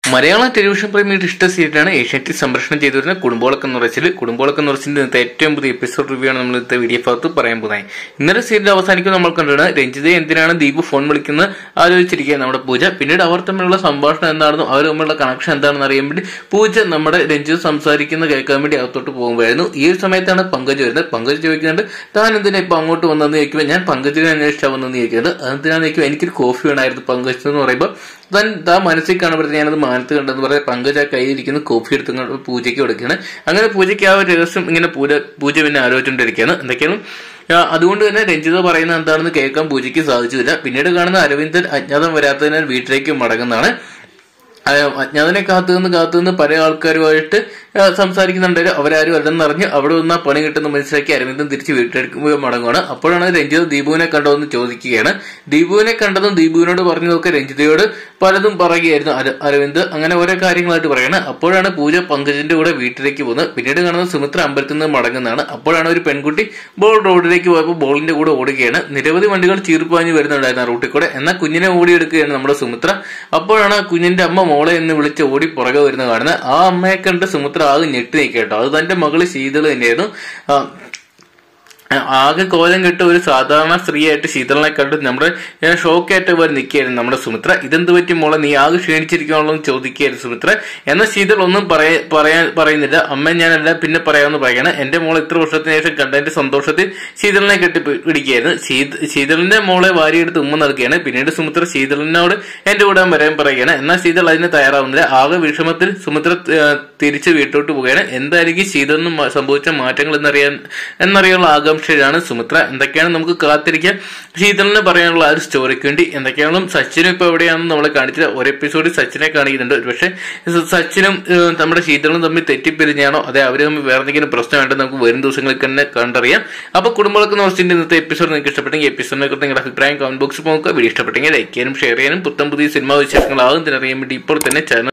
Malayalam television പ്രേമിയുടെ ഇഷ്ട സീരിയലാണ് ഏഷ്യാനെറ്റിൽ സംപ്രേഷണം ചെയ്തു വരുന്ന കുടുംബോളക്കം നിറച്ചിൽ. കുടുംബോളക്കം നിറച്ചിന്റെ ഇന്നത്തെ ഏറ്റവും പുതിയ എപ്പിസോഡ് റിവ്യൂ ആണ് നമ്മൾ ഇന്നത്തെ വീഡിയോ ഭാഗത്ത് പറയാൻ പോകുന്നത്. ഇന്നലെ സീരിയൽ അവസാനിക്കും നമ്മൾ കണ്ടാണ് രഞ്ജിതയെ എന്തിനാണ് ദീപു ഫോൺ വിളിക്കുന്നത് ആലോചിച്ചിരിക്കുക നമ്മുടെ പൂജ. പിന്നീട് അവർ തമ്മിലുള്ള സംഭാഷണം എന്താണെന്നും അവർ തമ്മിലുള്ള കണക്ഷൻ എന്താണെന്ന് അറിയാൻ വേണ്ടി പൂജ നമ്മുടെ രഞ്ജിത് സംസാരിക്കുന്ന കേൾക്കാൻ വേണ്ടി അകത്തോട്ട് പോകുമ്പോഴായിരുന്നു. ഈ ഒരു സമയത്താണ് പങ്കജ് വരുന്നത്. പങ്കജ് ചോദിക്കുന്നുണ്ട്, താൻ എന്തിനാ ഇപ്പൊ അങ്ങോട്ട് വന്നെന്ന് ചോദിക്കുമ്പോൾ ഞാൻ പങ്കജിനെ അന്വേഷിച്ചാൽ വന്നെന്ന് ചോദിക്കുന്നത്. അതെന്തിനാന്ന് ചോദിക്കുമ്പോൾ എനിക്കൊരു കോഫി വേണമായിരുന്നു പങ്കജ് എന്ന് പറയുമ്പോൾ താൻ മനസ്സിൽ കാണുമ്പോഴത്തെ ഞാനത് മാനത്ത് കണ്ടെന്ന് പറയാം. പങ്കജ് ആ കയ്യിലിരിക്കുന്ന കോഫി എടുത്ത് പൂജയ്ക്ക് കൊടുക്കുകയാണ്. അങ്ങനെ പൂജയ്ക്ക് ആ ഒരു രഹസ്യം ഇങ്ങനെ പൂജ പിന്നെ ആലോചിച്ചുകൊണ്ടിരിക്കുകയാണ്. എന്തൊക്കെയാണ് അതുകൊണ്ട് തന്നെ രഞ്ജിത പറയുന്നത് എന്താണെന്ന് കേൾക്കാൻ പൂജയ്ക്ക് സാധിച്ചില്ല. പിന്നീട് കാണുന്ന അരവിന്ദൻ അജ്ഞാതം വരാത്തതിനാൽ വീട്ടിലേക്ക് മടങ്ങുന്നതാണ്. അജ്ഞാതനെ കാത്തുനിന്ന് പല ആൾക്കാരുമായിട്ട് സംസാരിക്കുന്നുണ്ടായിരുന്നു. അവരാരും അല്ലെന്നറിഞ്ഞ് അവിടെ നിന്ന് ആ പണി കിട്ടുന്ന മനസ്സിലാക്കി അരവിന്ദൻ തിരിച്ച് വീട്ടിലേക്ക് മടങ്ങുകയാണ്. അപ്പോഴാണ് രഞ്ജിത ദീപുവിനെ കണ്ടതെന്ന് ചോദിക്കുകയാണ്. ദീപുവിനെ കണ്ടതും ദീപുവിനോട് പറഞ്ഞതൊക്കെ രഞ്ജിതയോട് പലതും പറയുകയായിരുന്നു അരവിന്ദ്. അങ്ങനെ ഓരോ കാര്യങ്ങളായിട്ട് പറയണം. അപ്പോഴാണ് പൂജ പങ്കജിന്റെ കൂടെ വീട്ടിലേക്ക് പോകുന്നത്. പിന്നീട് കാണുന്നത് സുമിത്ര അമ്പലത്തിൽ നിന്ന് മടങ്ങുന്നതാണ്. അപ്പോഴാണ് ഒരു പെൺകുട്ടി ബോൾ റോഡിലേക്ക് പോയപ്പോൾ ബോളിന്റെ കൂടെ ഓടുകയാണ്. നിരവധി വണ്ടികൾ ചീർപ്പാഞ്ഞ് വരുന്നുണ്ടായിരുന്നു ആ റൂട്ടിൽ കൂടെ. എന്നാൽ കുഞ്ഞിനെ ഓടിയെടുക്കുകയാണ് നമ്മുടെ സുമിത്ര. അപ്പോഴാണ് കുഞ്ഞിന്റെ അമ്മ മോളെ എന്ന് വിളിച്ച് ഓടി പുറകെ വരുന്ന കാണുന്നത്. ആ അമ്മയെ കണ്ട് സുമിത്ര ആകെ ഞെട്ടി നിൽക്കട്ടോ. അത് തന്റെ മകള് ശീതള തന്നെയായിരുന്നു. ആകെ കോലം കെട്ട് ഒരു സാധാരണ സ്ത്രീയായിട്ട് ശീതളിനെ കണ്ട് നമ്മുടെ ഷോക്കായിട്ട് വരെ നിൽക്കുകയായിരുന്നു നമ്മുടെ സുമിത്ര. ഇതെന്ത് പറ്റി മോളെ, നീ ആകെ ക്ഷീണിച്ചിരിക്കണല്ലോ ചോദിക്കുകയായിരുന്നു സുമിത്ര. എന്നാൽ ശീതൾ ഒന്നും പറയുന്നില്ല. അമ്മ ഞാനല്ല പിന്നെ പറയാമെന്ന് പറയണം. എന്റെ മോളെ ഇത്ര വർഷത്തിന് ശേഷം കണ്ടതിന്റെ സന്തോഷത്തിൽ ശീതളിനെ കെട്ടി പിടിക്കുകയായിരുന്നു. ശീതളിന്റെ മോളെ വാരിയെടുത്ത് ഉമ്മ നൽകുകയാണ്. പിന്നീട് സുമിത്ര ശീതളിനോട് എന്റെ കൂടെ വരാൻ പറയുകയാണ്. എന്നാൽ ശീതൾ അതിന് തയ്യാറാവുന്നില്ല. ആകെ വിഷമത്തിൽ സുമിത്ര തിരിച്ച് വീട്ടോട്ട് പോവുകയാണ്. എന്തായിരിക്കും ശീതളിന് സംഭവിച്ച മാറ്റങ്ങൾ എന്നറിയാനുള്ള ആകാംക്ഷയിലാണ് സുമിത്ര. എന്തൊക്കെയാണ് നമുക്ക് കാത്തിരിക്കാൻ ശീതളിന് പറയാനുള്ള ആ ഒരു സ്റ്റോറിക്ക് വേണ്ടി. എന്തൊക്കെയാണെന്നും സച്ചിനും ഇപ്പൊ എവിടെയാണെന്ന് നമ്മളെ കാണിച്ചില്ല. ഒരു എപ്പിസോഡിൽ സച്ചിനെ കാണിക്കുന്നുണ്ട്. പക്ഷെ സച്ചിനും നമ്മുടെ ശീതളും തമ്മിൽ തെറ്റിപ്പിരിഞ്ഞാണോ അതെ അവർ തമ്മിൽ വേറെ എന്തെങ്കിലും പ്രശ്നമായിട്ട് നമുക്ക് വരും ദിവസങ്ങളിൽ തന്നെ കണ്ടറിയാം. അപ്പൊ കുടുംബങ്ങളൊക്കെ നോക്കിയിട്ട് ഇന്നത്തെ എപ്പിസോഡ് നിങ്ങൾക്ക് ഇഷ്ടപ്പെട്ടെങ്കിൽ എപ്പിസോഡിനെ കുറിച്ച് നിങ്ങളുടെ അഭിപ്രായം കമന്റ് ബോക്സിൽ നോക്കുക. വീഡിയോ ഇഷ്ടപ്പെട്ടെങ്കിൽ ലൈക്ക് ചെയ്യാനും ഷെയർ ചെയ്യാനും പുത്തൻ പുതിയ സിനിമാ വിശേഷങ്ങൾ ആകും അറിയാൻ വേണ്ടി ഇപ്പോൾ തന്നെ ചാനൽ